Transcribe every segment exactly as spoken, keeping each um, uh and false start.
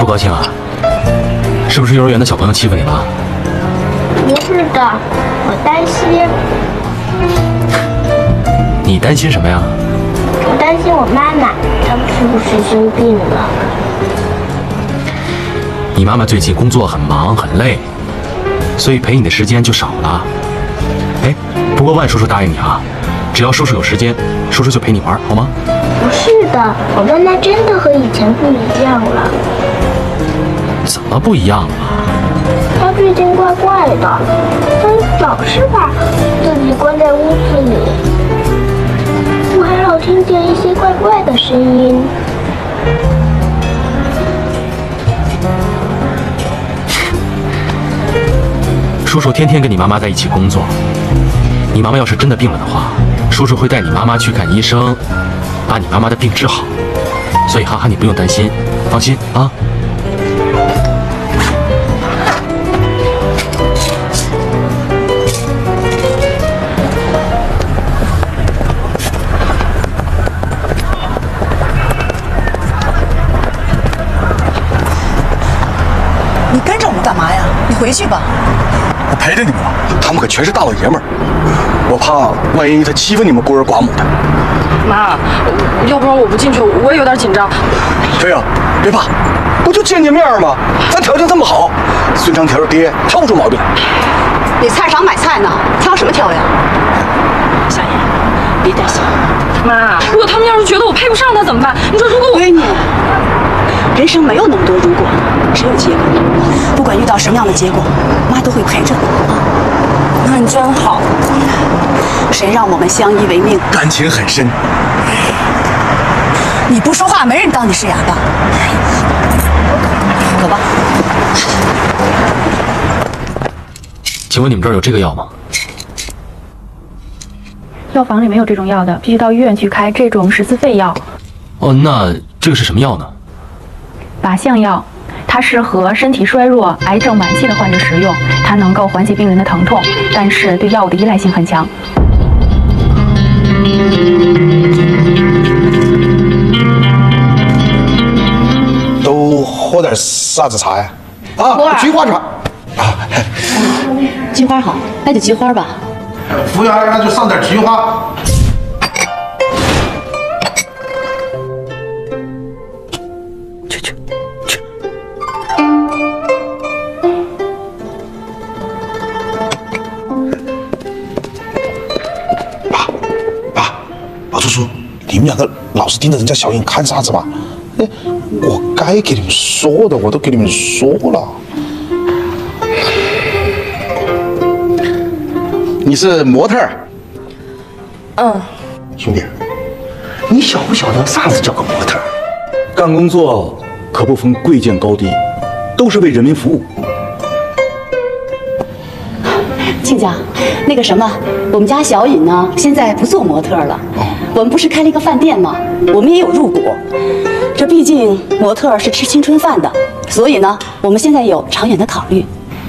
不高兴啊？是不是幼儿园的小朋友欺负你了？ 不是的，我担心。 你担心什么呀？ 我担心我妈妈，她是不是生病了？ 你妈妈最近工作很忙很累，所以陪你的时间就少了。哎，不过万叔叔答应你啊，只要叔叔有时间，叔叔就陪你玩，好吗？ 不是的，我妈妈真的和以前不一样了。 怎么不一样了？ 她最近怪怪的，她老是把自己关在屋子里，我还老听见一些怪怪的声音。 叔叔天天跟你妈妈在一起工作，你妈妈要是真的病了的话，叔叔会带你妈妈去看医生，把你妈妈的病治好。所以哈哈，你不用担心，放心啊。 你跟着我们干嘛呀？你回去吧。 我陪着你们了，他们可全是大老爷们儿，我怕万一他欺负你们孤儿寡母的。 妈，要不然我不进去，我也有点紧张。 飞呀，别怕，不就见见面吗？咱条件这么好，孙长条爹挑不出毛病。 你菜场买菜呢，挑什么挑呀？ 小燕，别担心。妈，如果他们要是觉得我配不上他怎么办？你说如果我…… 闺女，人生没有那么多如果，只有结果。不管遇到什么样的结果，妈都会陪着你啊。 那你真好。 谁让我们相依为命？ 感情很深。 你不说话，没人当你是哑巴。走吧。 请问你们这儿有这个药吗？ 药房里没有这种药的，必须到医院去开这种十字肺药。 哦，那这个是什么药呢？ 靶向药，它适合身体衰弱、癌症晚期的患者使用，它能够缓解病人的疼痛，但是对药物的依赖性很强。 都喝点啥子茶呀？啊，菊花茶。啊， 菊花好，那就菊花吧。 服务员，那就上点菊花。 去去去！ 爸，爸，爸叔叔，你们两个老是盯着人家小颖看啥子嘛？哎，我该给你们说的我都给你们说了。 你是模特？ 嗯， 兄弟，你晓不晓得啥子叫个模特？ 干工作可不分贵贱高低，都是为人民服务。 亲家，那个什么，我们家小颖呢，现在不做模特了。哦、我们不是开了一个饭店吗？我们也有入股。这毕竟模特是吃青春饭的，所以呢，我们现在有长远的考虑。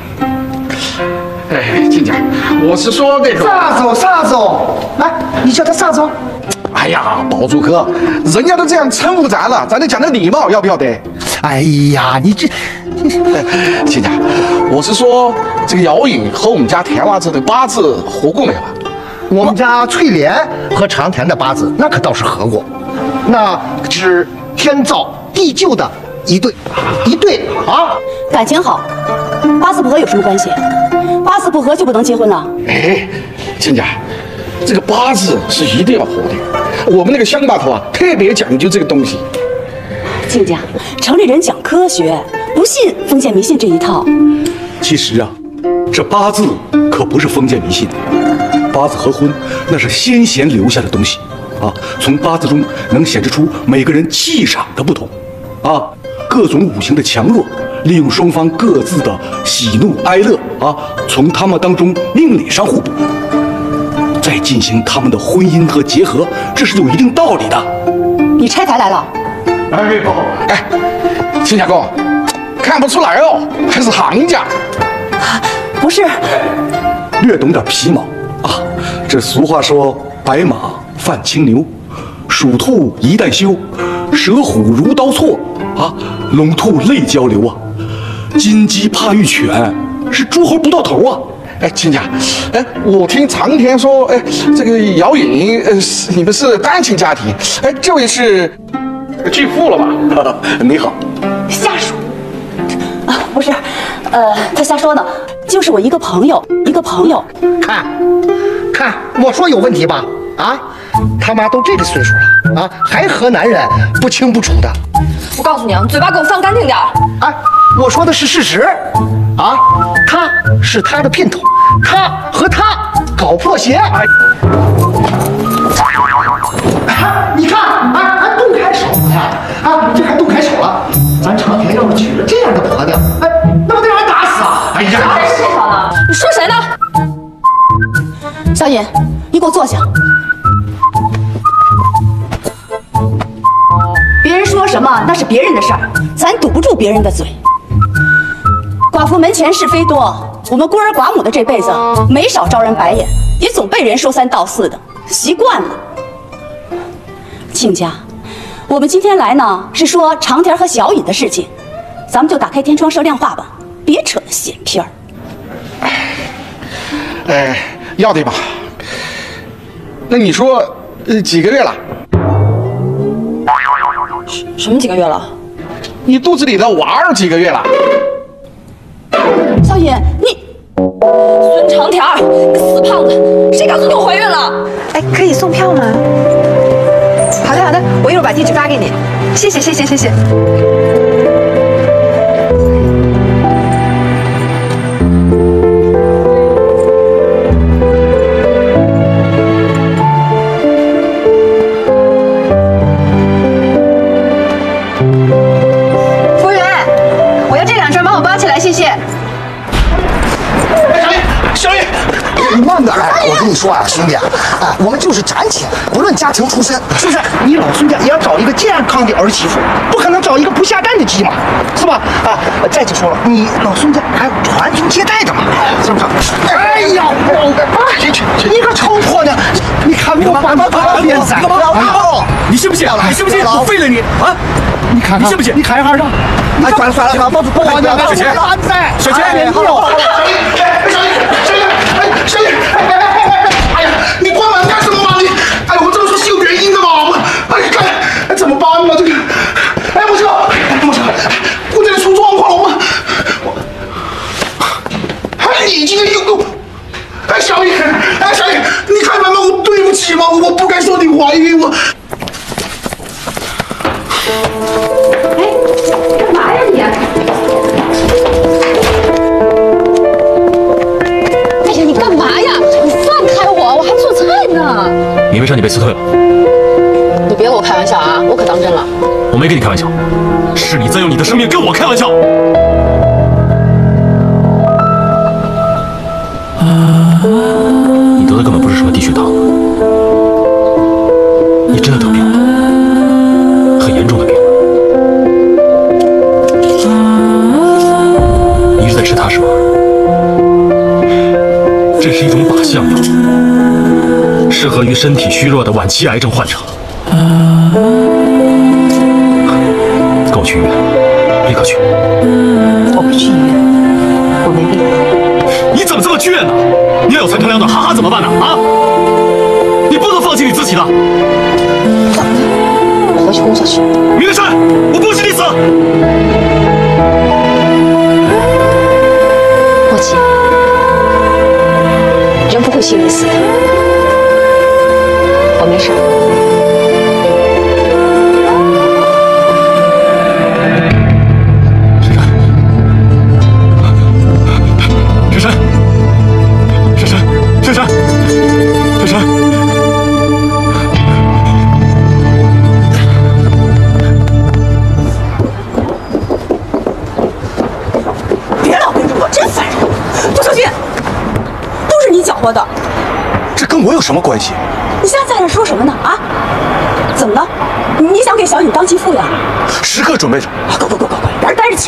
哎，亲家，我是说那个啥子啥子？来，你叫他啥子？ 哎呀，包租客，人家都这样称呼咱了，咱得讲点礼貌，要不要得？ 哎呀，你这， 亲家，我是说这个姚颖和我们家田娃子的八字合过没有啊？ 我们家翠莲和长田的八字那可倒是合过，那是天造地就的一对，一对啊， 感情好，八字不合有什么关系？八字不合就不能结婚了？ 哎，亲家，这个八字是一定要合的。我们那个乡巴头啊，特别讲究这个东西。 亲家，城里人讲科学，不信封建迷信这一套。 其实啊，这八字可不是封建迷信，八字合婚那是先贤留下的东西啊。从八字中能显示出每个人气场的不同啊，各种五行的强弱。利用双方各自的喜怒哀乐啊，从他们当中命理上互补，再进行他们的婚姻和结合，这是有一定道理的。 你拆台来了？ 哎，宝，哎，亲家公，看不出来哦，还是行家。 不是， 略懂点皮毛啊。这俗话说，白马犯青牛，属兔一旦休，蛇虎如刀错。 啊，龙兔类交流啊，金鸡怕玉犬，是诸侯不到头啊。 哎，亲家，哎，我听长田说，哎，这个姚颖，呃，是你们是单亲家庭，哎，这位是继父了吧？ 你好， 瞎说啊，不是，呃，他瞎说呢，就是我一个朋友，一个朋友。 看，看，我说有问题吧？啊，他妈都这个岁数了啊，还和男人不清不楚的。 我告诉你啊，你嘴巴给我放干净点儿。 哎，我说的是事实，啊，他是他的姘头，他和他搞破鞋。哎，你看，哎哎，动开手了呀！啊，这还动开手了。咱长田要是娶了这样的婆娘，哎，那不得让人打死啊！哎呀， 谁是姘头呢？你说谁呢？ 小尹，你给我坐下。别人说什么那是别人的事儿，咱堵不住别人的嘴。寡妇门前是非多，我们孤儿寡母的这辈子没少招人白眼，也总被人说三道四的，习惯了。亲家，我们今天来呢是说长田和小尹的事情，咱们就打开天窗说亮话吧，别扯那闲篇儿。 哎，要得吧？那你说，呃，几个月了？ 什么几个月了？ 你肚子里的娃儿几个月了？ 小尹，你孙长田儿，个死胖子，谁告诉你我怀孕了？ 哎，可以送票吗？好的好的，我一会儿把地址发给你。谢谢谢谢谢谢。服务员，我要这两串，帮我包起来，谢谢。 小叶， 你慢点来，我跟你说啊，兄弟啊，啊，我们就是暂且，不论家庭出身，是不是？你老孙家也要找一个健康的儿媳妇，不可能找一个不下蛋的鸡嘛，是吧？啊，再者说了，你老孙家还有传宗接代的嘛，是不是？哎呀，我去去，你个臭婆娘，你看我把把把脸塞， 你信不信？你信不信？我废了你啊！ 你看看， 你信不信？ 你看一下这，哎，算了算了，把把我娘小钱，小钱， 你好。 小叶，哎哎哎哎哎呀，你关门干什么嘛你？哎，我这么说是有原因的嘛？我，哎，看怎么办嘛这个？哎，木车，木车，我这里出状况了，我，我，哎，你今天又，哎，小叶，哎，小叶，你开门嘛，我对不起嘛，我不该说你怀孕我。 哎，干嘛呀你？哎呀，你干嘛呀？你放开我，我还做菜呢。 你为啥你被辞退了？ 你别和我开玩笑啊，我可当真了。 我没跟你开玩笑，是你在用你的生命跟我开玩笑。你得的根本不是什么低血糖，你真的得病了，很严重的病。你一直在吃它是吗？这是一种靶向药，适合于身体虚弱的晚期癌症患者。跟我去医院，立刻去。 我不去医院，我没病。 你怎么这么倔呢？你要有三长两短，哈哈怎么办呢？啊！你不能放弃你自己的。 我回去工作去。 明山，我不许你死！ 莫奇，人不会心里死的。我没事。 活的， 这跟我有什么关系？ 你现在在这说什么呢？啊？怎么了？你想给小颖当继父呀？ 时刻准备着。 快快快快快，让人待着去。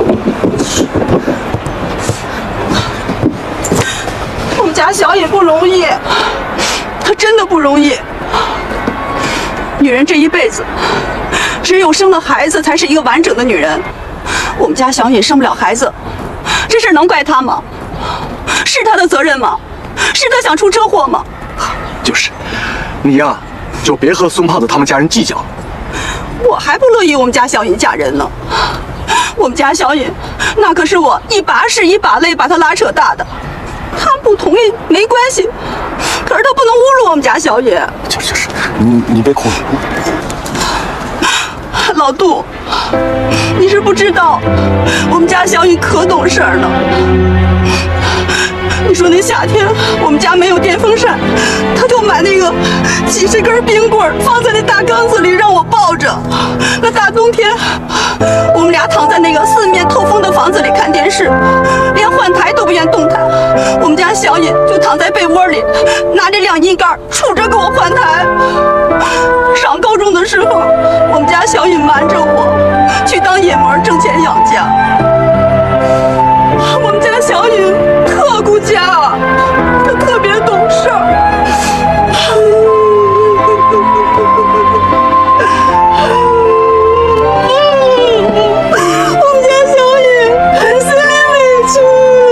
我们家小颖不容易，她真的不容易。女人这一辈子， 只有生了孩子才是一个完整的女人。我们家小允生不了孩子，这事能怪她吗？是她的责任吗？是她想出车祸吗？ 就是，你呀，就别和孙胖子他们家人计较了。 我还不乐意我们家小允嫁人呢。我们家小允，那可是我一把屎一把泪把她拉扯大的。她不同意没关系，可是她不能侮辱我们家小允。 就是就是，你你别哭了。 老杜，你是不知道，我们家小允可懂事儿了。你说那夏天我们家没有电风扇，他就买那个几十根冰棍放在那大缸子里让我抱着。那大冬天，我们俩躺在那个四面透风的房子里看电视，连换台都不愿动弹。我们家小允就躺在被窝里，拿着晾衣杆杵着给我换台。上高中的时候，我们家小允瞒着我去当野模挣钱养家。我们家小允特顾家，她特别懂事儿。我们家小允心里委屈。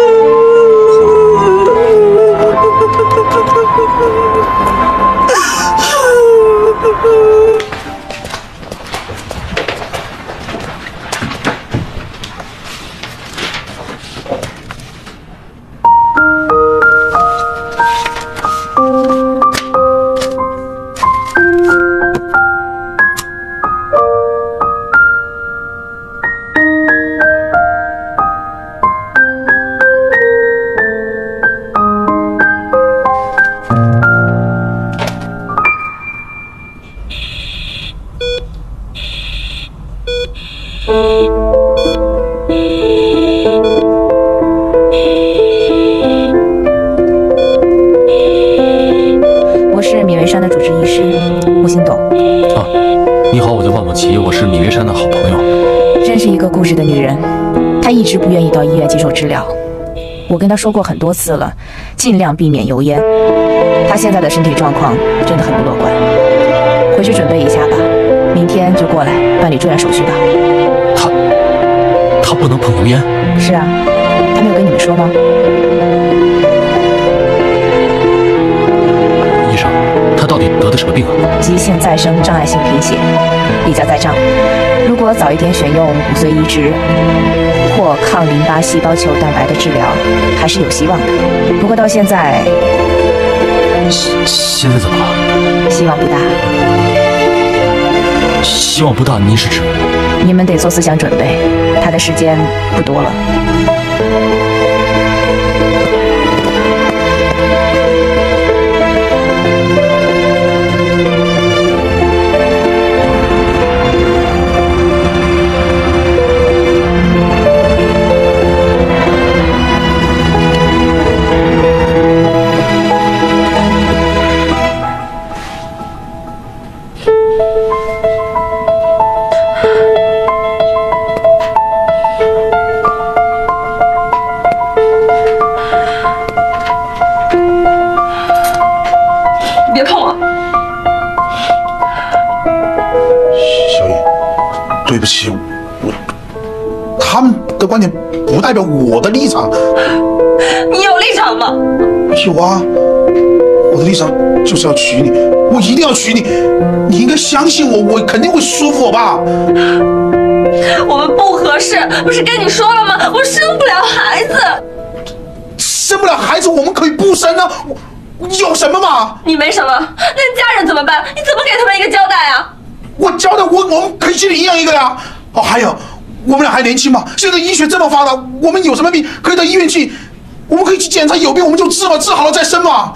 我是米维山的主治医师吴兴董。 啊，你好，我叫万某琪，我是米维山的好朋友。 真是一个固执的女人，她一直不愿意到医院接受治疗。我跟她说过很多次了，尽量避免油烟。她现在的身体状况真的很不乐观，回去准备一下吧，明天就过来办理住院手续吧。 她，她不能碰油烟？ 是啊，她没有跟你们说吗？ 医生，她到底得的什么病啊？ 急性再生障碍性贫血，例假在账。如果早一点选用骨髓移植或抗淋巴细胞球蛋白的治疗，还是有希望的。不过到现在， 现在怎么了？ 希望不大。 希望不大，您是指？ 你们得做思想准备，他的时间不多了。 对不起，我他们的观点不代表我的立场。 你有立场吗？ 有啊，我的立场就是要娶你，我一定要娶你。你应该相信我，我肯定会说服我爸。 我们不合适，不是跟你说了吗？我生不了孩子。 生不了孩子，我们可以不生啊。有什么嘛？ 你没什么，那家人怎么办？你怎么给他们一个交代啊？ 我交代我，我们可以去领养一个呀。哦，还有，我们俩还年轻嘛，现在医学这么发达，我们有什么病可以到医院去，我们可以去检查，有病我们就治嘛，治好了再生嘛。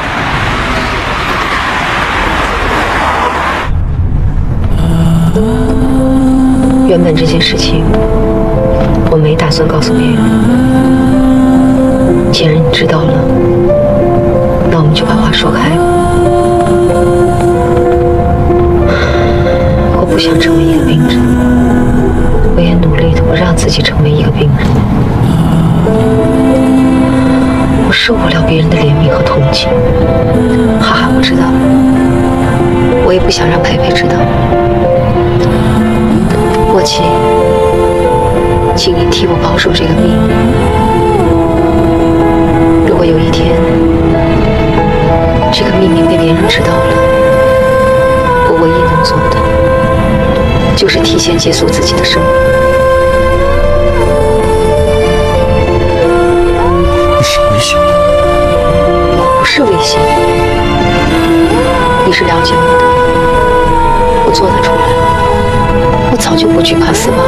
原本这件事情我没打算告诉别人，既然你知道了，那我们就把话说开。我不想成为一个病人，我也努力的不让自己成为一个病人。我受不了别人的怜悯和同情。哈哈，我知道，我也不想让佩佩知道。 莫奇，请你替我保守这个秘密。如果有一天这个秘密被别人知道了，我唯一能做的就是提前结束自己的生命。 你是危险的。 我不是危险，你是了解我的，我做得出来，我早就不惧怕死亡。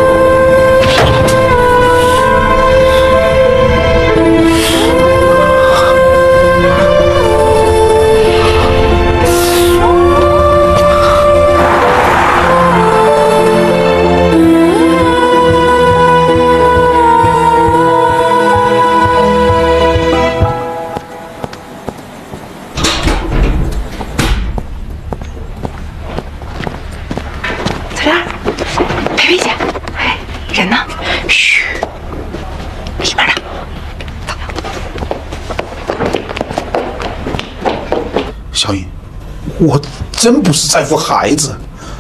小颖，我真不是在乎孩子，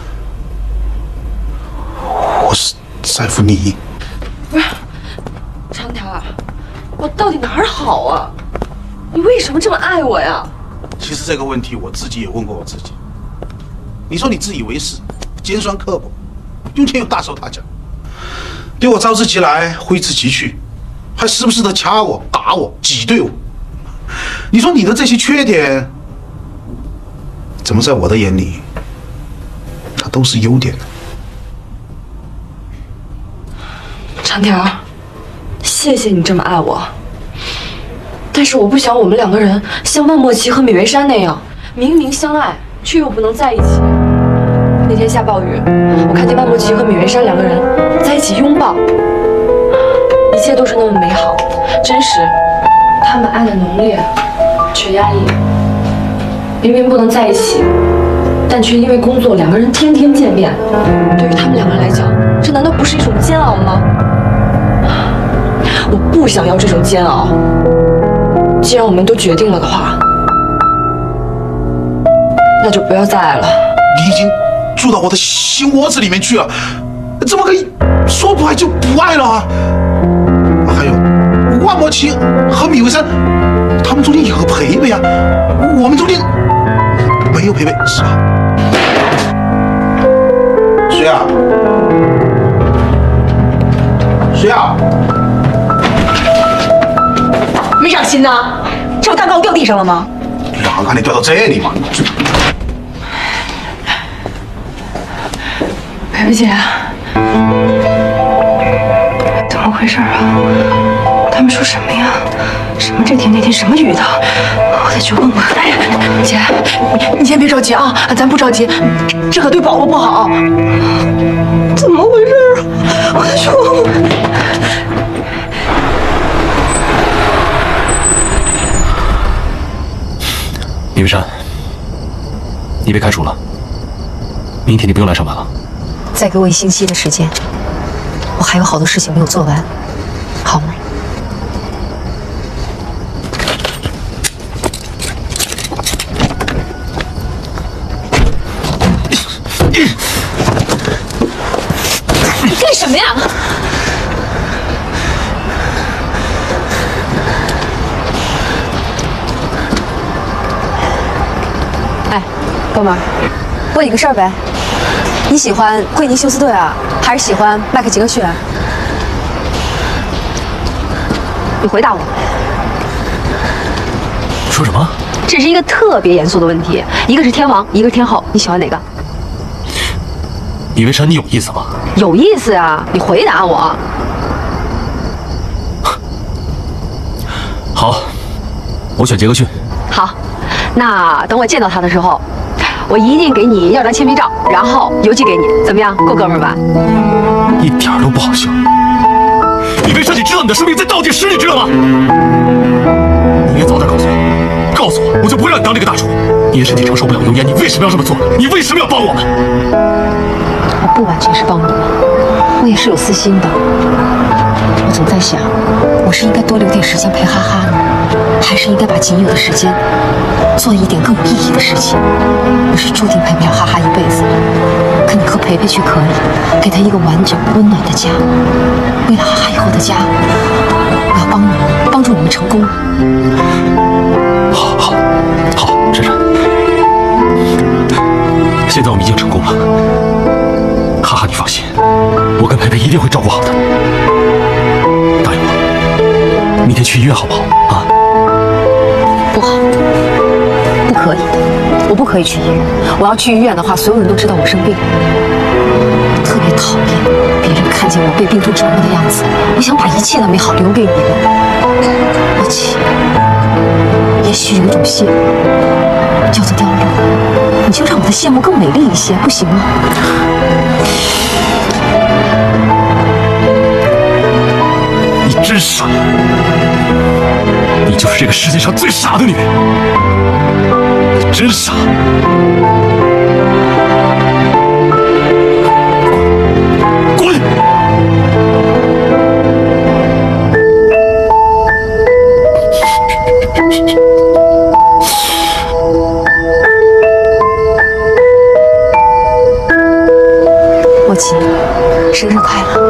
我是在乎你。 不是，长条，我到底哪儿好啊？你为什么这么爱我呀？ 其实这个问题我自己也问过我自己。你说你自以为是，尖酸刻薄，用钱又大手大脚，对我招之即来，挥之即去，还时不时的掐我、打我、挤兑我。你说你的这些缺点，怎么在我的眼里，它都是优点呢？ 长条，谢谢你这么爱我，但是我不想我们两个人像万莫奇和米维山那样，明明相爱却又不能在一起。那天下暴雨，我看见万莫奇和米维山两个人在一起拥抱，一切都是那么美好，真实。他们爱的浓烈，却压抑。明明不能在一起，但却因为工作两个人天天见面。对于他们两个人来讲，这难道不是一种煎熬吗？我不想要这种煎熬。既然我们都决定了的话，那就不要再爱了。 你已经住到我的心窝子里面去了，怎么可以说不爱就不爱了啊？还有万莫奇和米维山，他们中间有个培培啊，我们中间没有培培，是吧？谁啊？谁啊？ 没长心呐！这不蛋糕掉地上了吗？ 哪敢你掉到这里嘛？ 培培姐，怎么回事啊？他们说什么呀？什么这天那天什么雨的？我得去问问。哎呀，姐，你你先别着急啊，咱不着急，这可对宝宝不好。怎么回事啊？我得去问问。 李维山，你被开除了，明天你不用来上班了。 再给我一星期的时间，我还有好多事情没有做完，好吗？ 你干什么呀？哎，哥们儿，问你个事儿呗。你喜欢惠尼休斯顿啊，还是喜欢迈克杰克逊啊？你回答我。 说什么？ 这是一个特别严肃的问题，一个是天王，一个是天后，你喜欢哪个？ 李维山，你有意思吗？ 有意思啊！你回答我。 好，我选杰克逊。 好，那等我见到他的时候，我一定给你要张签名照，然后邮寄给你，怎么样？够哥们儿吧？ 一点都不好笑。李维山，你知道你的生命在倒计时，你知道吗？你应该早点告诉我，告诉我，我就不会让你当这个大厨。你的身体承受不了油烟，你为什么要这么做？你为什么要帮我们？ 我不完全是帮你们，我也是有私心的。我总在想，我是应该多留点时间陪哈哈呢，还是应该把仅有的时间做一点更有意义的事情？我是注定陪不了哈哈一辈子，可你可陪陪陪去可以，给他一个完整温暖的家。为了哈哈以后的家，我要帮你，帮助你们成功。 好，好，好，珊珊，现在我们已经成功了。哈哈，你放心，我跟培培一定会照顾好的。答应我，明天去医院好不好？啊？ 不好，不可以，我不可以去医院。我要去医院的话，所有人都知道我生病了。我特别讨厌别人看见我被病毒折磨的样子。我想把一切的美好留给你们，而且，也许有一种羡慕叫做凋落，你就让我的羡慕更美丽一些，不行吗？ 你真傻，你就是这个世界上最傻的女人，你真傻。滚！ 莫奇，生日快乐！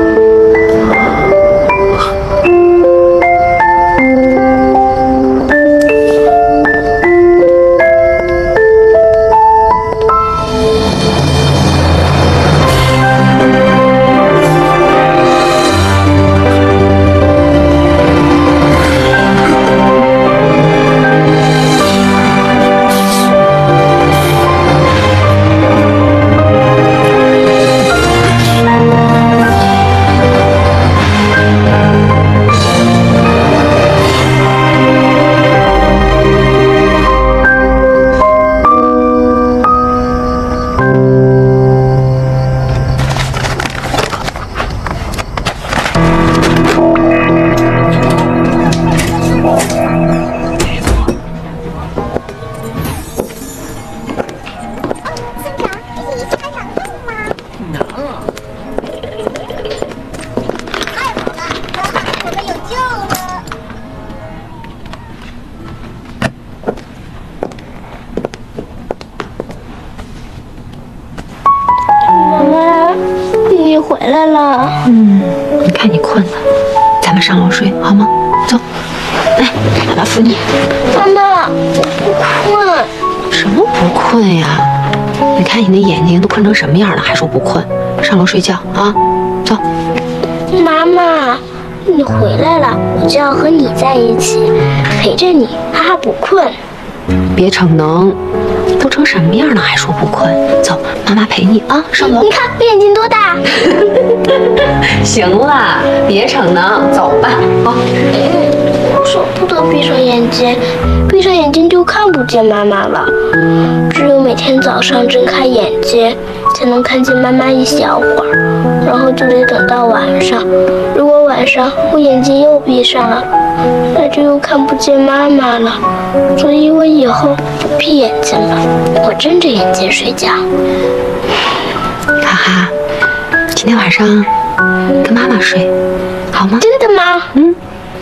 回来了。 嗯，你看你困了，咱们上楼睡好吗？走，来，爸爸扶你。 妈妈，我不困。 什么不困呀？你看你那眼睛都困成什么样了，还说不困？上楼睡觉啊！走。 妈妈，你回来了，我就要和你在一起，陪着你，哈哈不困。 别逞能，都成什么样了还说不困？走，妈妈陪你啊，上楼。 你看我眼睛多大？ 行了，别逞能，走吧。好。 我舍不得闭上眼睛，闭上眼睛就看不见妈妈了。只有每天早上睁开眼睛，才能看见妈妈一小会儿，然后就得等到晚上。如果晚上我眼睛又闭上了，那就又看不见妈妈了。所以我以后不闭眼睛了，我睁着眼睛睡觉。 哈哈，今天晚上跟妈妈睡，好吗？ 真的吗？ 嗯。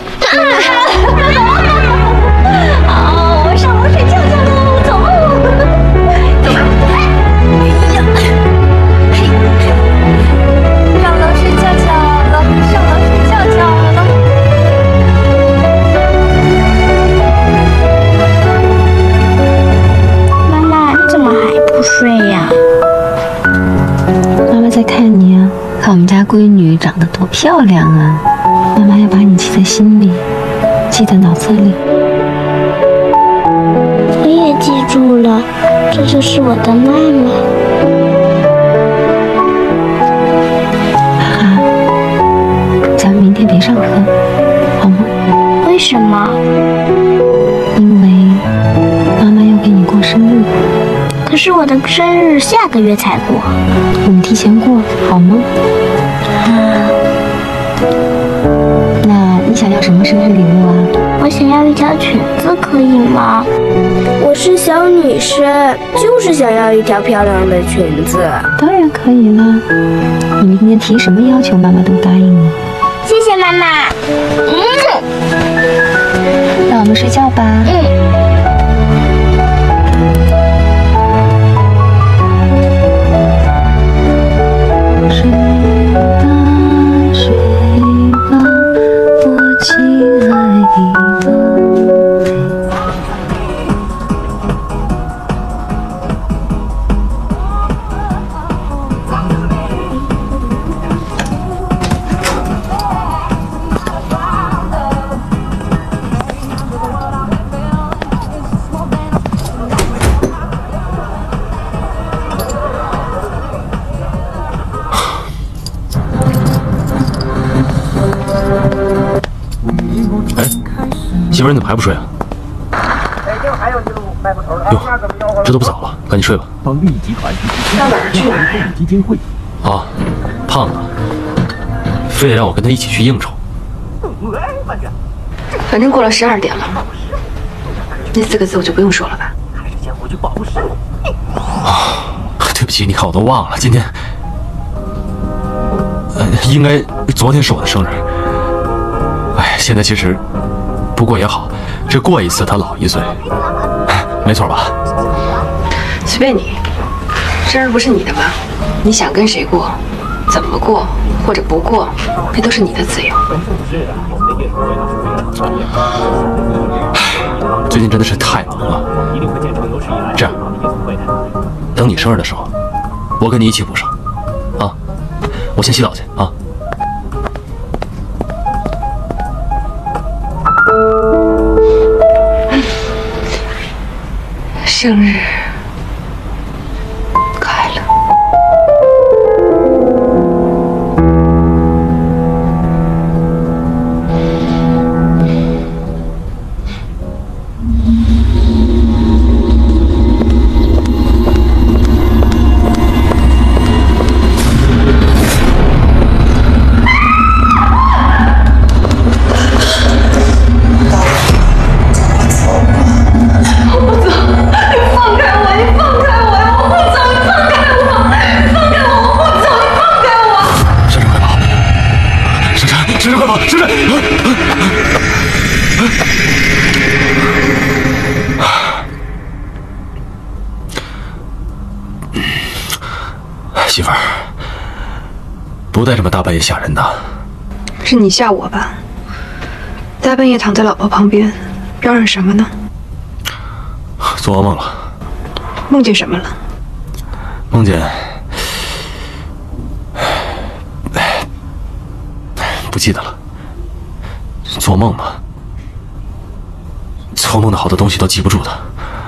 好，我上楼睡觉去喽，走。走吧。哎呀，嘿，上楼睡觉觉了，上楼睡觉觉了。妈妈，你怎么还不睡呀？ 妈妈在看你啊，看我们家闺女长得多漂亮啊！妈妈要把你记在心里，记在脑子里。 我也记住了，这就是我的妈妈。 哈哈，咱们明天别上课，好吗？ 为什么？ 因为妈妈要给你过生日。 可是我的生日下个月才过。 我们提前过，好吗？ 啊。 那你想要什么生日礼物啊？ 我想要一条裙子，可以吗？我是小女生，就是想要一条漂亮的裙子。 当然可以了，你明天提什么要求，妈妈都答应你。 谢谢妈妈。嗯。 那我们睡觉吧。 嗯。 媳妇儿，你怎么还不睡啊？哟，这都不早了，赶紧睡吧。 帮利益集团上哪儿去啊？ 基金会。 啊，胖子，非得让我跟他一起去应酬。 反正过了十二点了，那四个字我就不用说了吧。 还是先回去保护室。 啊，对不起，你看我都忘了，今天，呃，应该昨天是我的生日。哎，现在其实不过也好，这过一次他老一岁，没错吧？ 随便你，生日不是你的吗？你想跟谁过，怎么过，或者不过，那都是你的自由。 最近真的是太忙了。这样，等你生日的时候，我跟你一起补上。啊，我先洗澡去啊。 生日快乐！ 媳妇儿，不带这么大半夜吓人的。 是你吓我吧？大半夜躺在老婆旁边，嚷嚷什么呢？ 做噩梦了。 梦见什么了？ 梦见……不记得了。做梦嘛，做梦的好多东西都记不住的。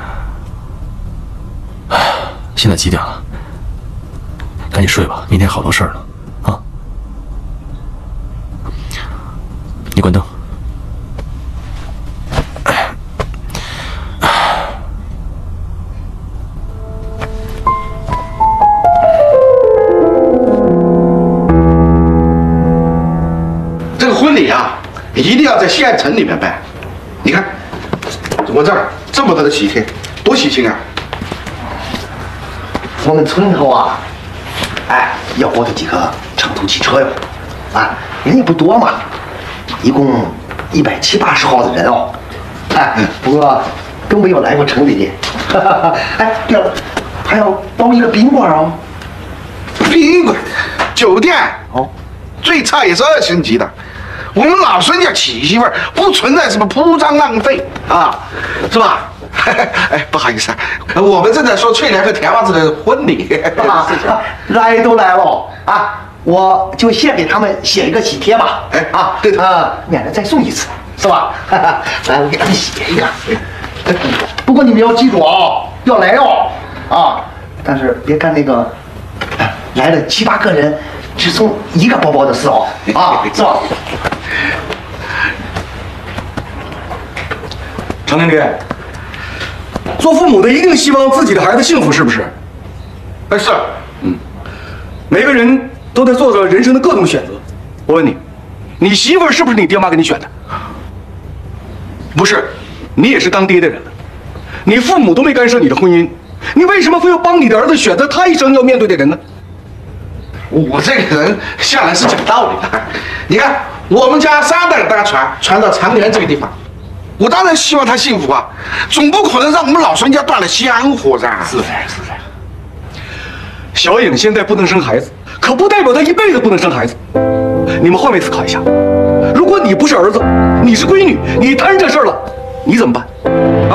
哎，现在几点了？赶紧睡吧，明天好多事儿呢。啊，你关灯。 这个婚礼啊，一定要在县城里面办。你看，我这儿这么多的喜帖，多喜庆啊！ 我们村头啊，哎，要我的几个长途汽车哟，啊，人也不多嘛，一共一百七八十号的人哦，哎，不过都没有来过城里的。哎，对了，还要包一个宾馆哦。 宾馆、酒店哦，最差也是二星级的。我们老孙家娶媳妇儿不存在什么铺张浪费啊，是吧？哎，不好意思啊，我们正在说翠莲和田娃子的婚礼。 啊，来都来了啊，我就先给他们写一个喜帖吧。 哎啊，对的，啊，免得再送一次，是吧？来，我给他们写一个。不过你们要记住啊，要来哦，啊，但是别干那个，来了七八个人只送一个包包的事哦，啊，是吧？ 常经理，做父母的一定希望自己的孩子幸福，是不是？ 哎，是， 嗯，每个人都在做着人生的各种选择。我问你，你媳妇儿是不是你爹妈给你选的？不是，你也是当爹的人了，你父母都没干涉你的婚姻，你为什么非要帮你的儿子选择他一生要面对的人呢？ 我这个人向来是讲道理的。你看，我们家三代大传传到长垣这个地方，我当然希望他幸福啊，总不可能让我们老孙家断了香火噻。 是的，是的。小颖现在不能生孩子，可不代表她一辈子不能生孩子。你们换位思考一下，如果你不是儿子，你是闺女，你摊这事儿了，你怎么办？啊？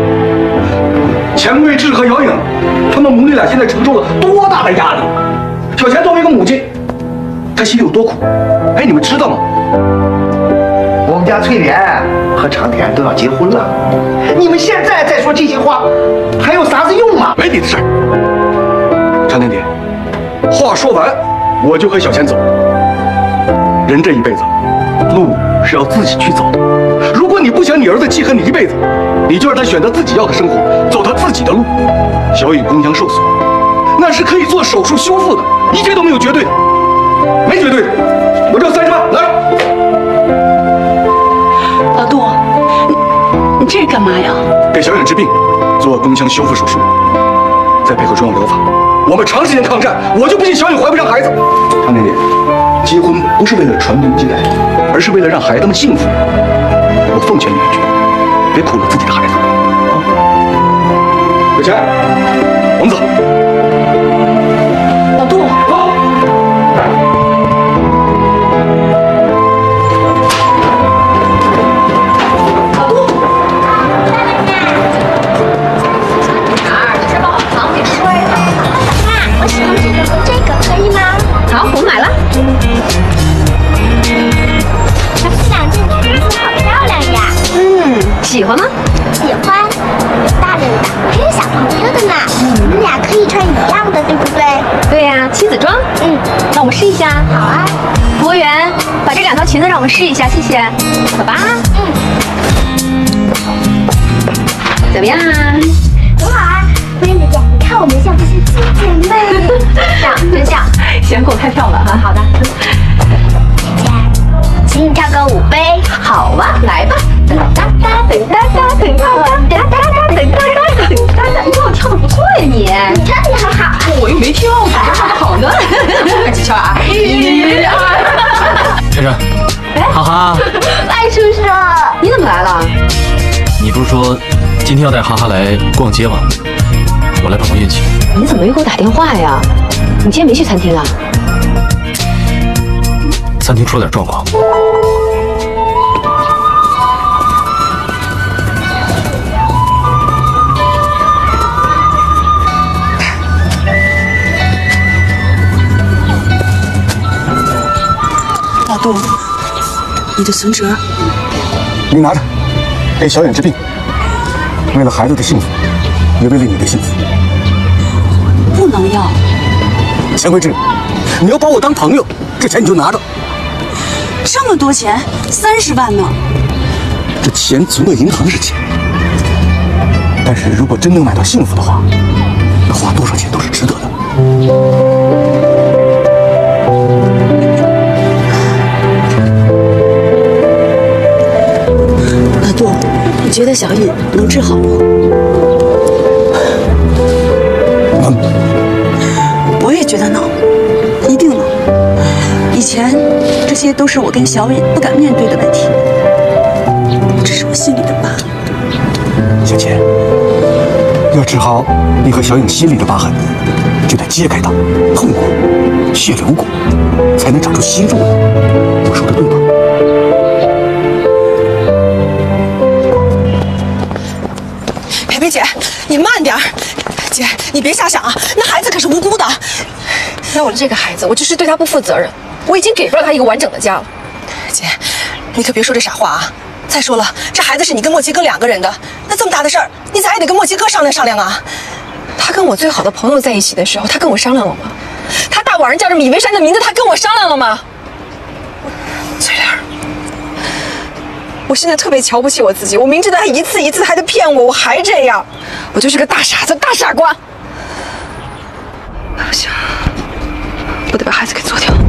钱桂智和姚颖，他们母女俩现在承受了多大的压力？小钱作为一个母亲，她心里有多苦？哎，你们知道吗？ 我们家翠莲和长田都要结婚了，你们现在再说这些话，还有啥子用啊？ 没你的事儿。长田姐，话说完，我就和小钱走。人这一辈子，路是要自己去走的。如果果你不想你儿子记恨你一辈子，你就让他选择自己要的生活，走他自己的路。小颖宫腔受损，那是可以做手术修复的，一切都没有绝对的，没绝对的。我这三十万来。 老杜，你你这是干嘛呀？ 给小颖治病，做宫腔修复手术，再配合中药疗法，我们长时间抗战，我就不信小颖怀不上孩子。常点点，结婚不是为了传宗接代，而是为了让孩子们幸福。我奉劝你一句，别苦了自己的孩子。有钱，我们走。 老杜， 走。 老杜， 哪儿？这是把我糖给摔了。 妈，我喜欢这个和这个，可以吗？ 好，我买了。 这两件裙子好漂亮呀！ 嗯，喜欢吗？ 喜欢，有大人的，也有小朋友的呢。你们俩可以穿一样的，对不对？ 对呀、啊，亲子装。 嗯， 那我们试一下。 好啊。 服务员，把这两条裙子让我们试一下，谢谢。走吧。 嗯。 怎么样啊？ 很好啊，姑娘姐姐，你看我们像不像亲姐妹？ 像，真像。 嫌我太跳了啊！ 好的。 姐姐，请你跳个舞呗。 好啊，来吧。噔哒哒，噔哒哒，噔哒哒，噔哒哒，噔哒哒，噔哒哒。你看我跳的不错呀，你。 你跳的很好啊。 我又没跳，怎么跳的好呢？几圈啊？一、二。 晨晨，哈哈， 赖叔叔， 你怎么来了？ 你不是说今天要带哈哈来逛街吗？我来碰碰运气。 你怎么没给我打电话呀？你今天没去餐厅啊？ 餐厅出了点状况。 老杜，你的存折， 你拿着，给小颖治病，为了孩子的幸福，也为了你的幸福。 不能要。 钱慧芝，你要把我当朋友，这钱你就拿着。 这么多钱，三十万呢。 这钱存到银行是钱，但是如果真能买到幸福的话，那花多少钱都是值得的。 老杜，你觉得小颖能治好吗？ 能。 我也觉得能，一定能。以前这些都是我跟小颖不敢面对的问题，这是我心里的疤。 小钱，要治好你和小颖心里的疤痕，就得揭开它，痛过，血流过，才能长出新肉来。我说的对吧？ 培培姐，你慢点儿。姐，你别瞎想啊，那孩子可是无辜的。 要我这个孩子，我就是对他不负责任。我已经给不了他一个完整的家了。 姐，你可别说这傻话啊！再说了，这孩子是你跟墨西哥两个人的，那这么大的事儿，你咱也得跟墨西哥商量商量啊。 他跟我最好的朋友在一起的时候，他跟我商量了吗？他大晚上叫着米维山的名字，他跟我商量了吗？翠莲，我现在特别瞧不起我自己，我明知道他一次一次还在骗我，我还这样，我就是个大傻子，大傻瓜。不行，我得把孩子给做掉。